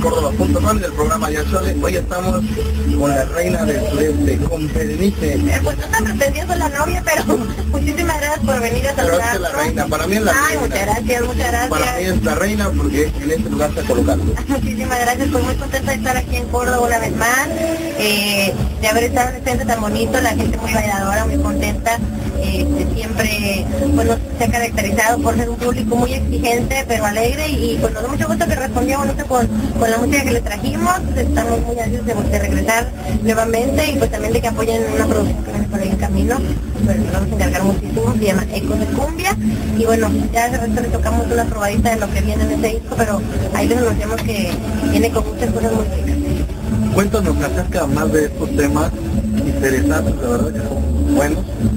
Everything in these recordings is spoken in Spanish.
Córdoba.com del programa Yachole. Hoy estamos con la reina del sureste, con Berenice. Pues no tan pretencioso la novia, pero muchísimas gracias por venir a saludarnos. Pero es la reina, para mí es la reina. Ay, muchas gracias, muchas gracias. Para mí es la reina porque en este lugar está colocado. Muchísimas gracias, pues muy contenta de estar aquí en Córdoba una vez más, de haber estado en este evento tan bonito, la gente muy bailadora, muy contenta. Siempre bueno, se ha caracterizado por ser un público muy exigente pero alegre y pues nos da mucho gusto que respondió bonito con la música que le trajimos. Estamos muy ansiosos de regresar nuevamente y pues también de que apoyen una producción que viene por ahí en camino, pero nos vamos a encargar muchísimo, se llama Ecos de Cumbia y bueno, ya hace rato le tocamos una probadita de lo que viene en este disco, pero ahí les anunciamos que viene con muchas cosas muy ricas. Cuéntanos acerca más de estos temas interesantes, la verdad que son buenos.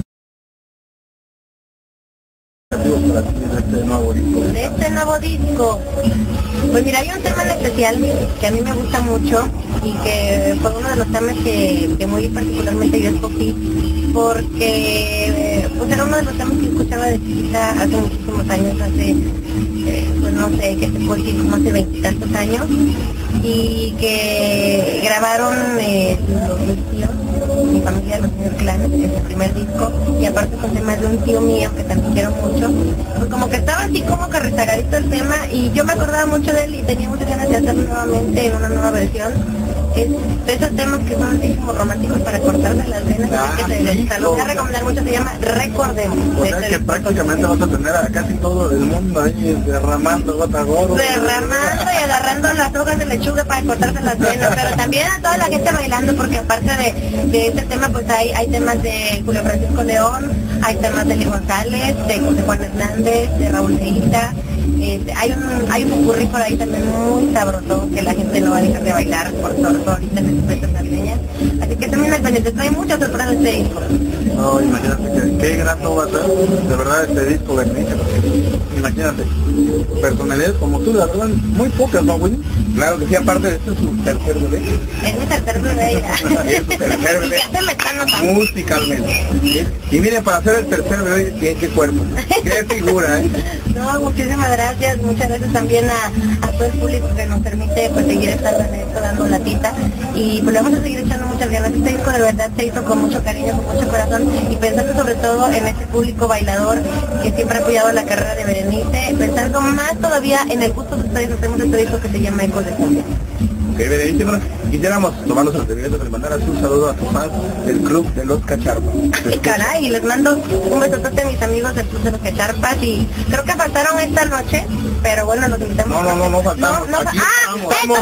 De este nuevo disco, pues mira, hay un tema en especial que a mí me gusta mucho y que fue uno de los temas que muy particularmente yo escogí porque pues era uno de los temas que escuchaba de chiquita hace muchísimos años, pues no sé, que se puede decir como hace 20 y tantos años, y que grabaron mis tíos, mi familia, los señores Clanes, en el primer disco, y aparte con temas de un tío mío que también quiero mucho, pues como que estaba así como que rezagadito el tema y yo me acordaba mucho de él y tenía muchas ganas de hacerlo nuevamente en una nueva versión. Es de esos temas que son así como románticos para cortarse las venas, así que se los voy a recomendar mucho, se llama Recordemos. O sea que prácticamente vas a tener a casi todo el mundo ahí derramando gota a gota. Derramando y agarrando las hojas de lechuga para cortarse las venas, pero también a toda la gente bailando, porque aparte de este tema pues hay temas de Julio Francisco León, hay temas de Luis González, de José Juan Hernández, de Raúl Seita. Hay un popurrí por ahí también muy sabroso que la gente no va a dejar de bailar por todo ahorita en estas fiestas navideñas. Así que también al pendiente, trae muchas sorpresas este disco. No, imagínate qué grato va a ser, de verdad, este disco, Berenice, imagínate, personalidades como tú, la verdad, muy pocas, ¿no, güey? Claro que sí, aparte de esto es su tercer bebé. Es mi tercer bebé ya. Es su tercer bebé. Ya se me está notando. Musicalmente. Y miren, para hacer el tercer bebé, qué cuerpo, qué figura, ¿eh? No, muchísimas gracias, muchas gracias también a todo el público que nos permite pues seguir estando en esto, dando latita, y pues le vamos a seguir echando muchas ganas. Este disco de verdad se hizo con mucho cariño, con mucho corazón, y pensando sobre todo en ese público bailador que siempre ha apoyado la carrera de Berenice, pensando más todavía en el gusto que ustedes hacemos este disco que se llama Ecos de Cumbia. Ok, Berenice, bueno, quisiéramos tomarnos el privilegio de mandar un saludo a tus fans del Club de los Cacharpas. Y caray, les mando un besotote a mis amigos del Club de los Cacharpas, y creo que faltaron esta noche, pero bueno, los invitamos. No faltamos. Aquí estamos.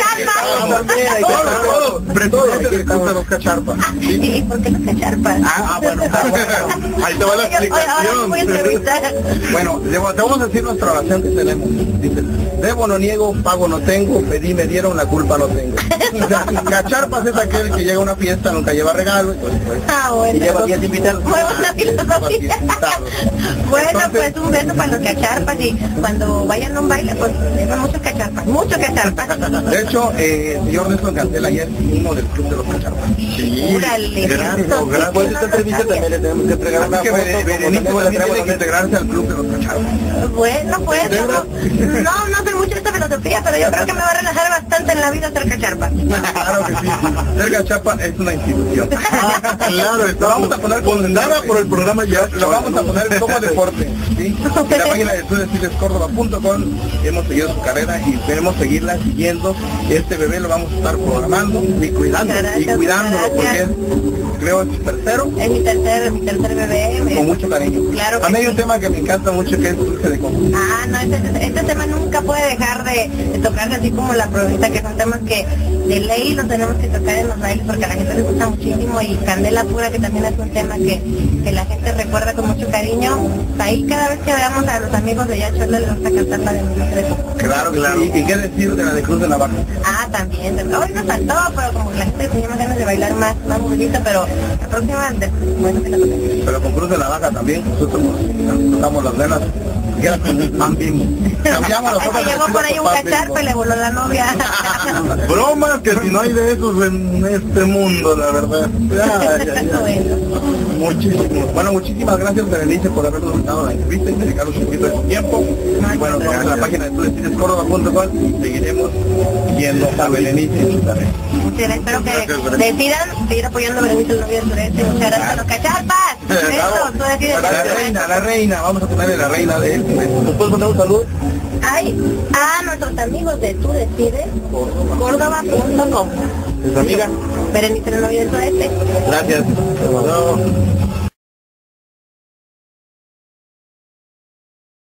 Todos, presidente del Club de los Cacharpas. ¿Y por qué los Cacharpas? Bueno, ahí te va la explicación. Bueno, te vamos a decir nuestra oración que tenemos. Dice, debo no niego, pago no tengo, pedí me dieron, la culpa no tengo. O sea, Cacharpas es aquel que llega a una fiesta, nunca lleva regalo, entonces, pues, bueno. Y lleva 10 invitados. Muy buena filosofía. Bueno, entonces, pues un beso para los Cacharpas, y cuando vayan a un baile, pues llevan muchos Cacharpas, De hecho, señor Nelson Cantela ayer es uno del Club de los Cacharpas. Sí, gracias. Pues esta entrevista también le tenemos que entregar una foto. Berenice tiene que integrarse al Club de los Cacharpas. Bueno, pues, no sé mucho de esta filosofía, pero yo creo que me va a relajar bastante en la vida ser Cacharpa. Claro que sí. Ser Cacharpa es una institución. Claro, lo vamos a poner condenada por el programa ya. Lo vamos a poner como deporte. ¿Sí? En la página de Córdoba.com hemos seguido su carrera y queremos seguirla siguiendo. Este bebé lo vamos a estar programando y cuidándolo porque es, creo, es tercero. Es mi tercer bebé. Con mucho cariño. Claro. A mí hay un tema que me encanta mucho que es dulce de coco. No, este tema nunca puede dejar de tocarse, así como la probita, que son temas que de ley los tenemos que tocar en los bailes porque a la gente les gusta muchísimo, y Candela Pura, que también es un tema que la gente recuerda con mucho cariño. Ahí cada vez que veamos a los amigos de Yachole les gusta cantar la de Dulce de Coco. Claro. ¿Y qué decir de la de Cruz de Navaja? También. Hoy nos faltó, pero como que la gente tenía más ganas de bailar más bonita, pero la próxima, bueno, que la toquemos. Pero con Cruz de Navaja también, nosotros nos tocamos las venas siquiera con un pan Bimbo. Cambiamos los que llegó por ahí un cacharpo y le voló la novia. Bromas que si no hay de esos en este mundo, la verdad. Muchísimo. Bueno, muchísimas gracias, Berenice, por habernos invitado a la entrevista y dedicarnos un poquito de su tiempo. Y bueno, vamos a la página de tudecideScórdoba.com y seguiremos viendo a Berenice en su tarea. Espero que decidan seguir apoyando a Berenice, el novio del sureste. Muchas gracias a los cacharpas. Eso, tú decides. La reina, vamos a ponerle la reina de este. ¿Nos puedes mandar un saludo? Ay, a nuestros amigos de Tú Decides, Córdoba.com. ¿Es amiga? Berenice, el novio del sureste. Gracias.